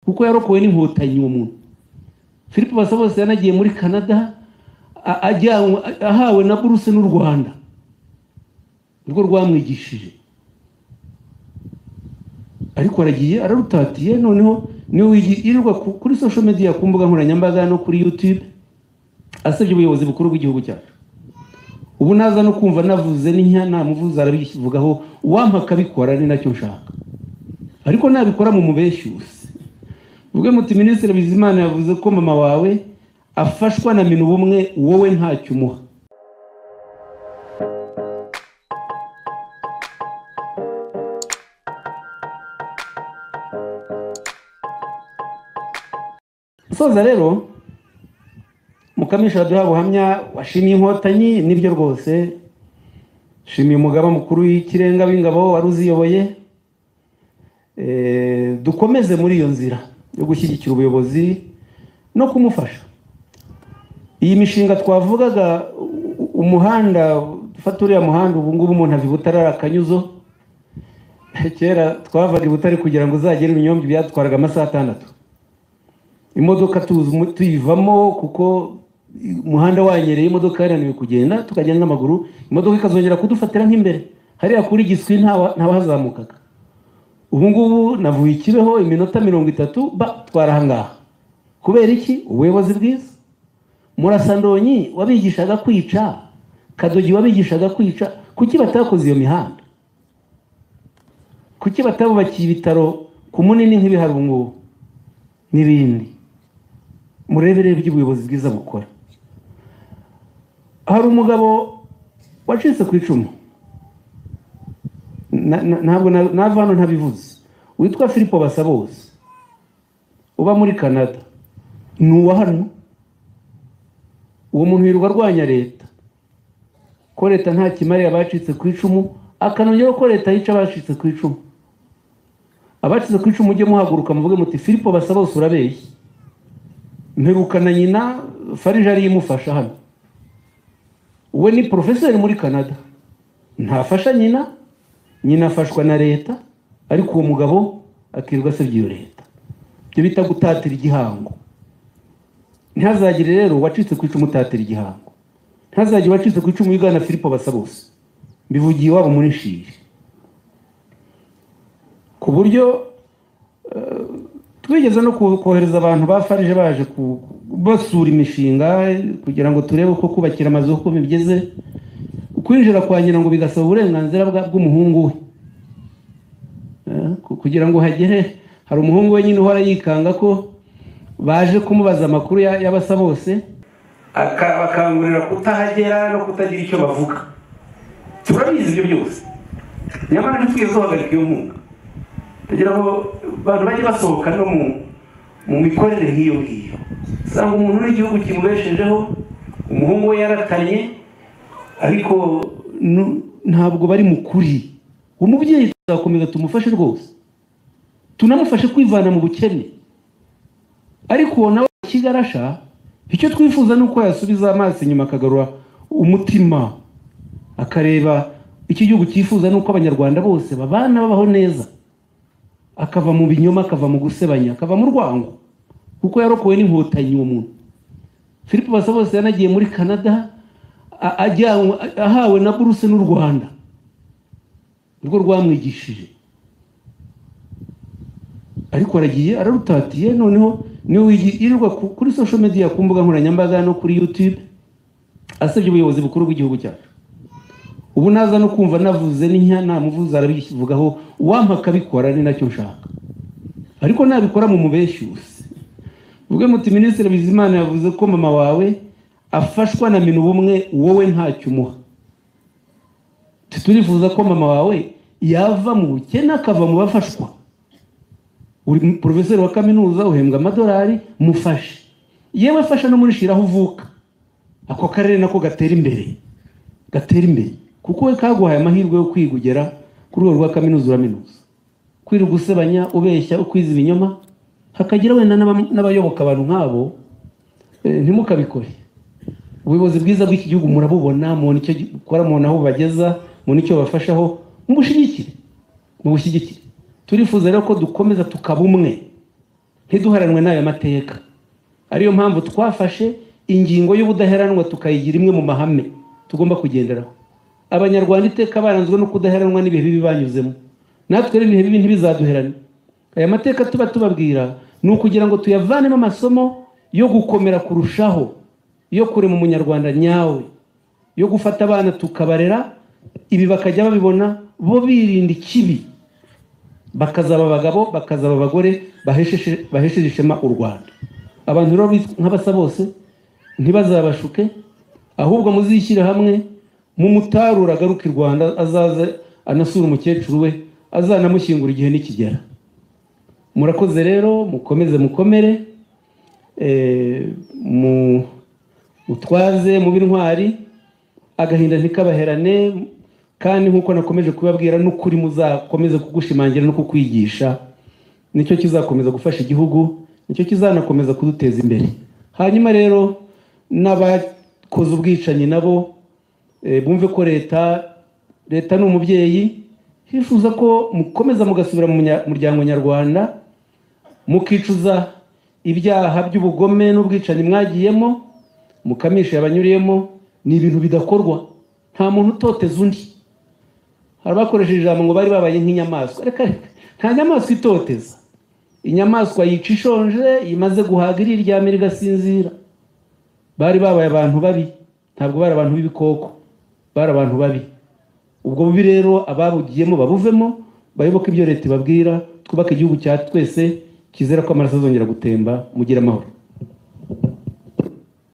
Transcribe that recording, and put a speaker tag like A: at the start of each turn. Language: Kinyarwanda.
A: kuko yarokowe n'inkotanyi uwo muntu. Philippe Basabose yanagiye muri Canada ahawe na buruse n'u Rwanda rwo rwamwigishije, ariko aragiye ararutatiye. Noneho niwe yirirwa kuri social media, ku mbuga nkoranyambaga no kuri YouTube asabye ubuyobozi bukuru bw'igihugu cyacu. Ubu naza no kumva navuze n'inka namuvuza arabivugaho, wampa akabikora ni nacyo nshaka, ariko nabikora mu mubeshyuse. Vuge muti Minisitiri Bizimana yavuze ko mama wawe afashwa na minu bumwe, wowe ntacyo umuha. Soza rero Mukamisha duha buhamya washimiye inkotanyi, nibyo rwose shimiye umugaba mukuru w'ikirenga w'ingabo waruziyoboye. Dukomeze muri iyo nzira yo gushyigikira ubuyobozi no kumufasha. Iyi mishinga twavugaga, umuhanda dufata uriya muhanda ubu ngubu umuntu avi Butare akanyuzo, kera twavaga i Butare kugira ngo uzagere Runyombe byatwaraga amasaha 6. Imodoka tuyivamo kuko umuhanda wanyereye, imodoka yananiwe kugenda, tukagenda n'amaguru, imodoka ikazongera kudufatira nk'imbere hariya kuri Giswi ntabahazamukaga. Ubu ngubu navuye Kibeho iminota 30 twarahangaha. Kubera iki? Ubuyobozi bwiza. Murasandonyi wabigishaga kwica, Kadogi wabigishaga kwica, kuki batakoze iyo mihanda? Kuki batabubakiye ibitaro ku munini nk'ibihari ubu ngubu n'ibindi? Murebere iby'ubuyobozi bwiza bukora. Hari umugabo wacitse ku icumu, ntabwo navano ntabivuze, witwa Philippe Basabose, uba muri Canada. Nuwa hano uwo muntu yirirwa arwanya leta, ko leta nta kimariye abacitse ku icumu, akanongera ko leta yica abacitse ku icumu. Abacitse ku icumu mujye muhaguruka muvuge muti Philippe Basabose urabeshye. Mperukana nyina Farija ari imufasha hano, we ni professeur muri Canada, ntafasha nyina afashwa na leta, ariko uwo mugabo akirwa asebye iyo leta. Byo bita gutatira igihango. Ntazagire rero wacitse ku icumu utatira igihango, ntazagire wacitse ku icumu yigana Philippe Basabose. Mbivugiye wabo muri Shiri, ku buryo twigeze no kohereza abantu bafarije baje basura imishinga kugira ngo turebe uko kubakira amazu uko bigeze. Kwinjira kwa nyina ngo bigasaba uburenganzira bw'umuhungu we, kugira ngo hagere. Hari umuhungu we nyine uhora yikanga ko baje kumubaza amakuru y'Abasabose, bakangurira kutahagera no kutagira icyo bavuga. Turabizi ibyo byose, nyamara ntitwize guhagarika iyo nkunga kugira ngo abantu bajye basohoka no mu mikorere nk'iyo ngiyo. Usanga umuntu n'igihugu kimubeshejeho, umuhungu we yaratanye, ariko ntabwo bari mu kuri. Umubyeyi tuzakomeza tumufashe rwose, tunamufashe kwivana mu bukene, ariko nawe kigarasha. Icyo twifuza ni uko yasubiza amaso inyuma, akagarura umutima, akareba iki gihugu cyifuza, nuko abanyarwanda bose babana babaho neza, akava mu binyoma, akava mu gusebanya, akava mu rwango, kuko yarokowe n'inkotanyi uwo muntu. Philippe Basabose yanagiye muri Canada ahawe na buruse n'u Rwanda rwo rwamwigishije, ariko aragiye ararutatiye. Noneho niwe yirirwa kuri social media, ku mbuga nkoranyambaga no kuri YouTube asabye ubuyobozi bukuru bw'igihugu cyacu. Ubu naza no kumva navuze n'inka namuvuza arabivugaho, wampa akabikora ni nacyo nshaka, ariko nabikora mu mubeshyuse. Vuge muti Minisitiri Bizimana yavuze ko mama wawe afashwa na minu bumwe, wowe ntacyo umuha. Turifuza ko mama wawe yava mu bukene akava mu bafashwa. Uri professeur wa kaminuza, uhembwa amadolari, mufashe. Yewe afasha no muri Shira aho uvuka, ako karere nako gatera imbere, kuko we kaguhaye amahirwe yo kwigugera ku rwego rwa kaminuza uraminuza. Kwirirwa usebanya, ubeshya, ukwiza ibinyoma, hakagira wenda n'abayoboka abantu nk'abo, ntimukabikore. Ubuyobozi bwiza bw'iki gihugu murabubona, mubona icyo gukora, mubona aho bageza, mubona icyo bafashaho, mubushyigikire. Turifuza rero ko dukomeza tukaba umwe, ntiduharanwe n'aya mateka. Ariyo mpamvu twafashe ingingo y'ubudaheranwa tukayigira imwe mu mahame tugomba kugenderaho. Abanyarwanda iteka baranzwe no kudaheranwa n'ibihe bibi banyuzemo, natwe ibihe bibi ntibizaduherane. Aya mateka tuba tubabwira ni ukugira ngo tuyavanemo amasomo yo gukomera kurushaho, yo kurema umunyarwanda nyawe, yo gufata abana tukabarera, ibi bakajya babibona bo birinda ikibi, bakazaba abagabo bakazaba abagore bahesheje ishema u Rwanda. Abantu rero nk'abasa bose ntibazabashuke, ahubwo muzishyira hamwe mu mutarura agaruka i Rwanda, azaze anasura umukecuru we, azanamushyingura igihe nikigera. Murakoze rero, mukomeze mukomere, mutwaze mu b'intwari, agahinda ntikabaherane, kandi nkuko nakomeje kubabwira n'ukuri muzakomeze kugushimangira no kukwigisha, nicyo kizakomeza gufasha igihugu, nicyo kizanakomeza kuduteza imbere. Hanyuma rero n'abakoze ubwicanyi nabo bumve ko leta ni umubyeyi, hifuza ko mukomeza mugasubira mu muryango nyarwanda, mukicuza ibyaha by'ubugome n'ubwicanyi mwagiyemo, mukamisha yabanyuriyemo. Ni ibintu bidakorwa, nta muntu utoteza undi. Harabakoresheje ijambo ngo bari babaye nk'inyamaswa. Reka nta nyamaswa itoteza. Inyamaswa yica ishonje, imaze guhaga iriryamira igasinzira. Bari babaye abantu babi, ntabwo bari abantu b'ibikoko, bari abantu babi. Ubwo bubi rero ababugiyemo babuvemo, bayoboke ibyo leta ibabwira, twubake igihugu cya twese kizera ko amaraso azongera gutemba. Mugira amahoro.